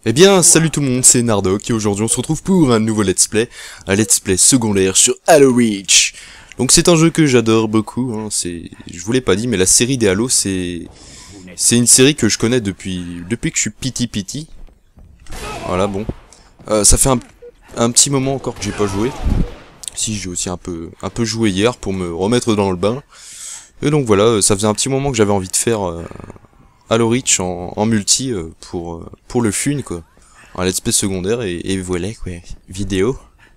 Eh bien, salut tout le monde, c'est Nardoc et aujourd'hui on se retrouve pour un nouveau let's play, un let's play secondaire sur Halo Reach. Donc c'est un jeu que j'adore beaucoup, hein, je vous l'ai pas dit, mais la série des Halo c'est une série que je connais depuis que je suis piti. Voilà, bon. Ça fait un petit moment encore que j'ai pas joué. Si, j'ai aussi un peu joué hier pour me remettre dans le bain. Et donc voilà, ça faisait un petit moment que j'avais envie de faire Halo Reach en multi pour le fun quoi. Un let's play secondaire et voilà quoi, vidéo.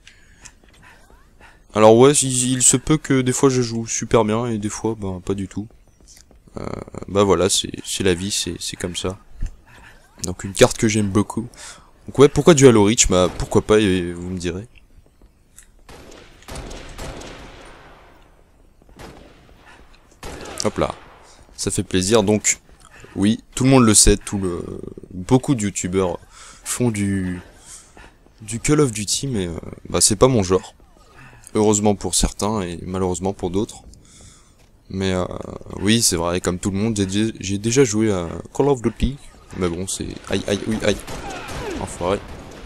Alors ouais, il se peut que des fois je joue super bien et des fois ben pas du tout. Bah voilà, c'est la vie, c'est comme ça. Donc une carte que j'aime beaucoup. Donc ouais, pourquoi du Halo Reach? Bah pourquoi pas, vous me direz. Hop là, ça fait plaisir. Donc oui, tout le monde le sait, beaucoup de youtubeurs font du Call of Duty, mais bah c'est pas mon genre. Heureusement pour certains et malheureusement pour d'autres. Mais oui, c'est vrai, comme tout le monde, j'ai déjà joué à Call of Duty. Mais bon, c'est... Aïe, aïe, oui, aïe. Enfoiré.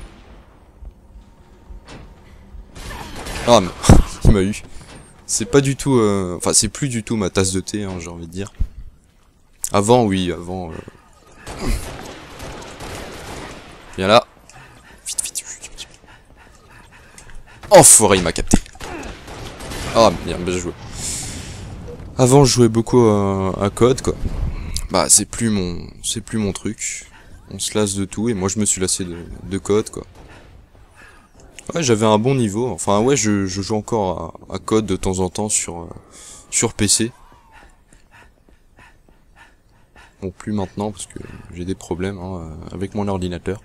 Ah, mais il m'a eu. C'est pas du tout... Enfin, c'est plus du tout ma tasse de thé, hein, j'ai envie de dire. Avant, oui, avant... Viens là. Vite, vite, vite. Enfoiré, il m'a capté. Ah, bien joué. Avant, je jouais beaucoup à COD, quoi. Bah, c'est plus mon truc. On se lasse de tout, et moi, je me suis lassé de COD, quoi. Ouais, j'avais un bon niveau. Enfin, ouais, je joue encore à COD de temps en temps sur PC. Bon, plus maintenant, parce que j'ai des problèmes hein, avec mon ordinateur.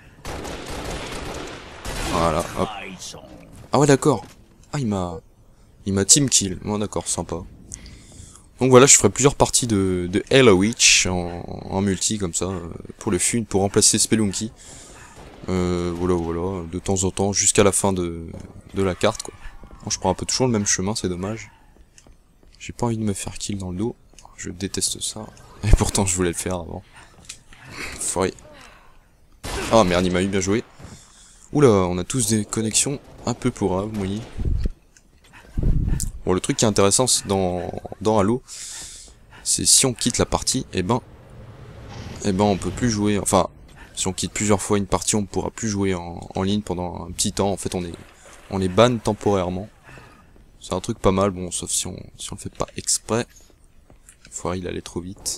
Voilà, hop. Ah ouais, d'accord. Ah, il m'a team kill. Bon, d'accord, sympa. Donc voilà, je ferai plusieurs parties de Halo Reach en multi, comme ça, pour le fun, pour remplacer Spelunky. Voilà, de temps en temps, jusqu'à la fin de la carte, quoi. Bon, je prends toujours le même chemin, c'est dommage. J'ai pas envie de me faire kill dans le dos. Je déteste ça. Et pourtant, je voulais le faire avant. Foiré. Ah merde, il m'a eu, bien joué. Oula, on a tous des connexions un peu pourraves, vous voyez. Bon, le truc qui est intéressant dans Halo, c'est si on quitte la partie, eh ben on peut plus jouer. Enfin, si on quitte plusieurs fois une partie, on pourra plus jouer en ligne pendant un petit temps. En fait, on est ban temporairement. C'est un truc pas mal, bon, sauf si on le fait pas exprès. Foiré, il allait trop vite.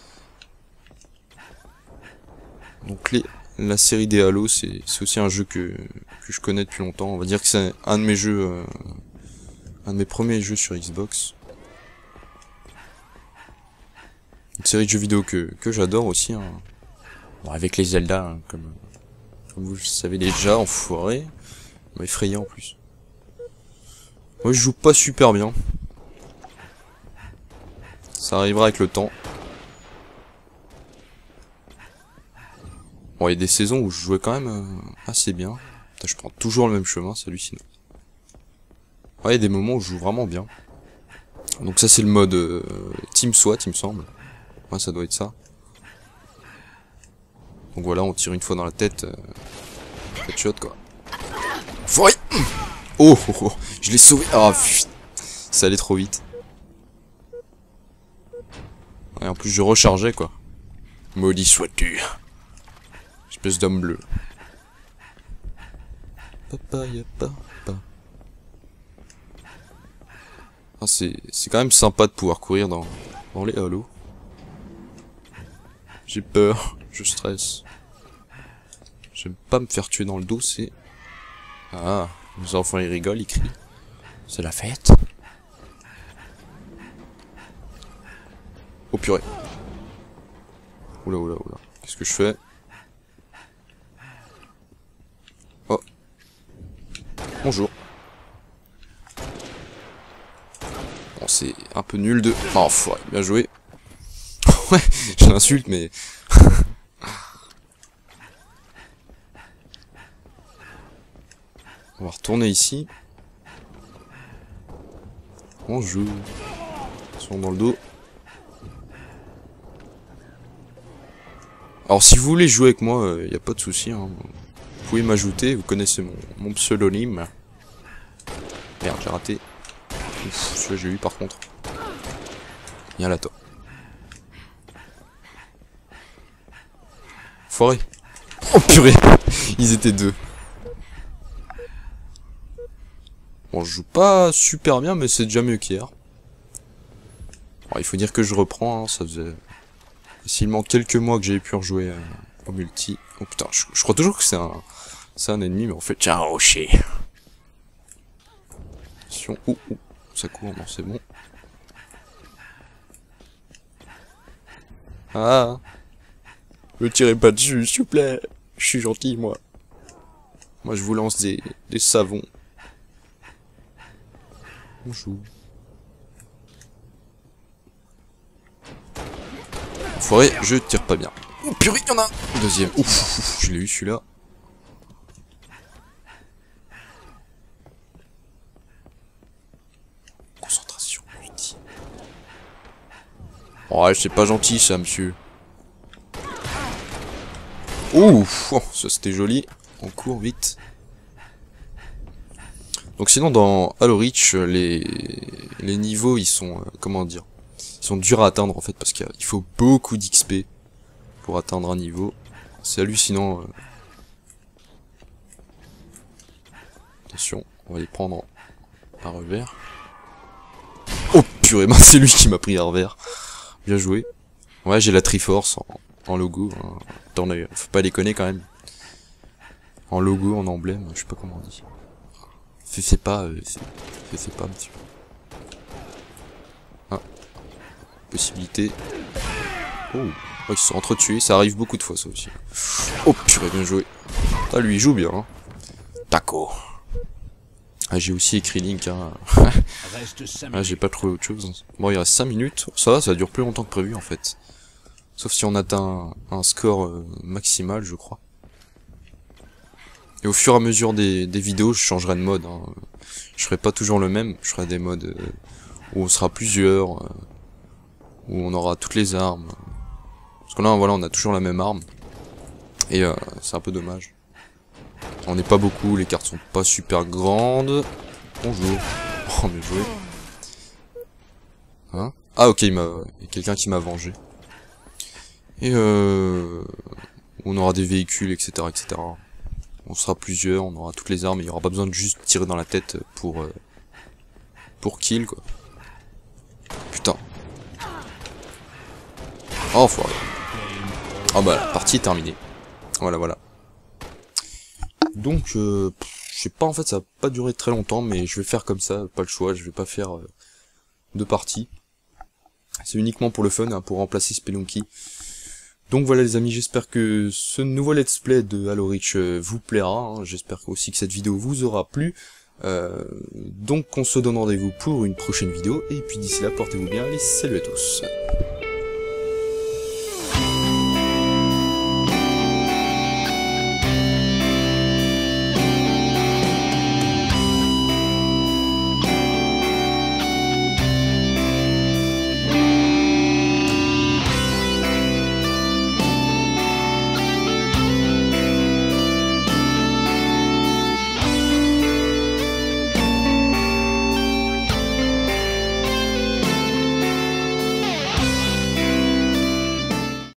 Donc la série des Halo, c'est aussi un jeu que je connais depuis longtemps. On va dire que c'est un de mes jeux, un de mes premiers jeux sur Xbox. Une série de jeux vidéo que j'adore aussi, hein. Bon, avec les Zelda, hein, comme vous le savez déjà, enfoiré. M'a effrayé en plus. Moi je joue pas super bien. Ça arrivera avec le temps. Bon, il y a des saisons où je jouais quand même assez bien. Putain, je prends toujours le même chemin, c'est hallucinant. Ouais, il y a des moments où je joue vraiment bien. Donc ça c'est le mode Team SWAT, il me semble. Ouais, ça doit être ça. Donc voilà, on tire une fois dans la tête. Headshot quoi. Foiré. Oh, je l'ai sauvé. Ah, putain. Ça allait trop vite. Et en plus je rechargeais quoi. Maudit sois-tu. Espèce d'homme bleu. Papa. Ah, c'est quand même sympa de pouvoir courir dans les Halo. J'ai peur, je stresse. J'aime pas me faire tuer dans le dos, c'est... Ah, les enfants ils rigolent, ils crient. C'est la fête. Oh purée. Oula. Qu'est-ce que je fais? Oh. Bonjour. Bon, c'est un peu nul de... Oh, foiré, bien joué. Ouais, je l'insulte, mais... On va retourner ici. Bonjour. Ils sont dans le dos. Alors si vous voulez jouer avec moi, y a pas de souci. Hein. Vous pouvez m'ajouter, vous connaissez mon pseudonyme. Merde, j'ai raté. Celui-là j'ai eu par contre. Viens là toi. Foiré. Oh purée. Ils étaient deux. Bon, je joue pas super bien, mais c'est déjà mieux qu'hier. Il faut dire que je reprends, hein, ça faisait facilement quelques mois que j'avais pu rejouer au multi. Oh putain, je crois toujours que c'est un ennemi, mais en fait c'est un rocher. Attention, ça court, non c'est bon. Ah, me tirez pas dessus, s'il vous plaît. Je suis gentil, moi. Moi je vous lance des savons. Bonjour. Enfoiré, je tire pas bien. Oh purée, y'en a un deuxième. Ouf, je l'ai eu celui-là. Concentration, multi. Ouais, c'est pas gentil ça, monsieur. Ouf, oh, ça c'était joli. On court vite. Donc sinon dans Halo Reach, les niveaux ils sont, comment dire, ils sont durs à atteindre en fait parce qu'il faut beaucoup d'XP pour atteindre un niveau. C'est hallucinant. Attention, on va les prendre à revers. Oh purée, c'est lui qui m'a pris à revers. Bien joué. Ouais, j'ai la Triforce en logo. Hein. Attendez, faut pas déconner quand même. En logo, en emblème, je sais pas comment on dit. C'est pas, monsieur. Ah. Possibilité. Oh, ils se sont entretués, ça arrive beaucoup de fois ça aussi. Oh purée, bien joué. Ah, lui il joue bien, hein. Taco. Ah, j'ai aussi écrit Link, hein. Ah, j'ai pas trouvé autre chose. Bon, il reste 5 minutes. Ça dure plus longtemps que prévu en fait. Sauf si on atteint un score maximal, je crois. Et au fur et à mesure des vidéos, je changerai de mode. Hein. Je ferai pas toujours le même. Je ferai des modes où on sera plusieurs, où on aura toutes les armes. Parce que là, voilà, on a toujours la même arme. Et c'est un peu dommage. On n'est pas beaucoup, les cartes sont pas super grandes. Bonjour. Oh, bien joué. Hein? Ah, ok, il y a quelqu'un qui m'a vengé. Et on aura des véhicules, etc., etc. On sera plusieurs, on aura toutes les armes, il n'y aura pas besoin de juste tirer dans la tête pour kill, quoi. Putain. Oh, foiré. Ah bah, la partie est terminée. Voilà. Donc, je sais pas, en fait, ça va pas durer très longtemps, mais je vais faire comme ça, pas le choix, je vais pas faire 2 parties. C'est uniquement pour le fun, hein, pour remplacer Spelunky. Donc voilà les amis, j'espère que ce nouveau let's play de Halo Reach vous plaira, hein. J'espère aussi que cette vidéo vous aura plu. Donc on se donne rendez-vous pour une prochaine vidéo, et puis d'ici là, portez-vous bien, allez, salut à tous.